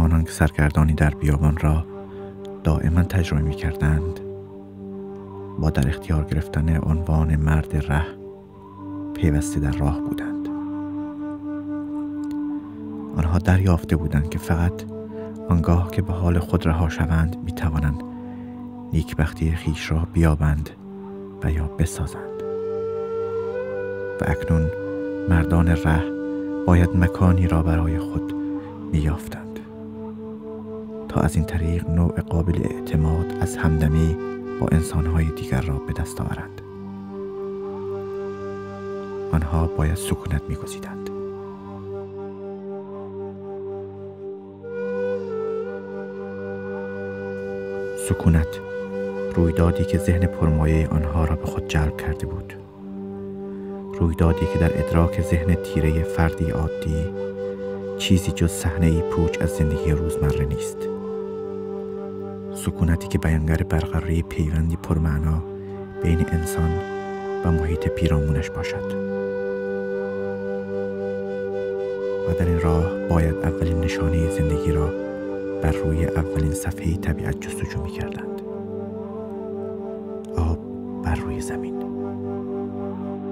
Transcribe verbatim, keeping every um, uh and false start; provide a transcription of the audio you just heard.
آنان که سرگردانی در بیابان را دائما تجربه می کردند با در اختیار گرفتن عنوان مرد ره پیوسته در راه بودند. آنها دریافته بودند که فقط آنگاه که به حال خود رها شوند می توانند نیکبختی خویش را بیابند و یا بسازند. و اکنون مردان ره باید مکانی را برای خود می یافتند تا از این طریق نوع قابل اعتماد از همدمی با انسانهای دیگر را به دست آورند. آنها باید سکونت می گزیدند. سکونت، رویدادی که ذهن پرمایه آنها را به خود جلب کرده بود. رویدادی که در ادراک ذهن تیره فردی عادی چیزی جز صحنه‌ای پوچ از زندگی روزمره نیست. سکونتی که بیانگر برقراری پیوندی پرمعنا بین انسان و محیط پیرامونش باشد. و در این راه باید اولین نشانه زندگی را بر روی اولین صفحه طبیعت جستجو می کردند. آب بر روی زمین.